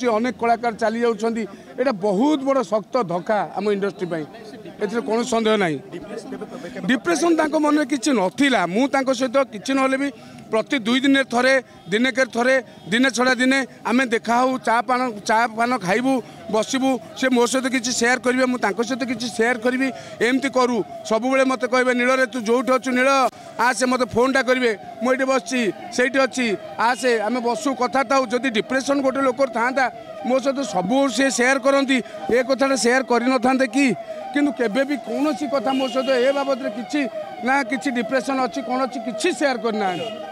होची अनेक कलाकार चली जाउछंदी एटा बहुत बड़ शक्त धक्का आम इंडस्ट्री पई एथरे कौन संदेह नहीं डिप्रेशन तांको मन में किछि नथिला मु तांको सहित किछि नहले भी प्रति 2 दिन थरे दिने के थरे दिने छड़ा दिने आमे देखा हो चा पान खाइबू बसबू से मो सहित किछि शेयर करिवे मु तांको सहित किछि शेयर करिवि एमती करू सब बेले मते कहबे नील रे तू जोठ अछु नील आ से मते फोनटा करिवे मु एठी बसछि सेठी अछि आ से आमे बसु कथा ताऊ जदि डिप्रेशन गोटे लोकर थांता मो सहित सब से शेयर करती ए कथा शेयर कर न कि किंतु केबे भी कौन कथा मो सहित ए बाबद किछि ना किछि डिप्रेशन अछि कौन किछि शेयर करना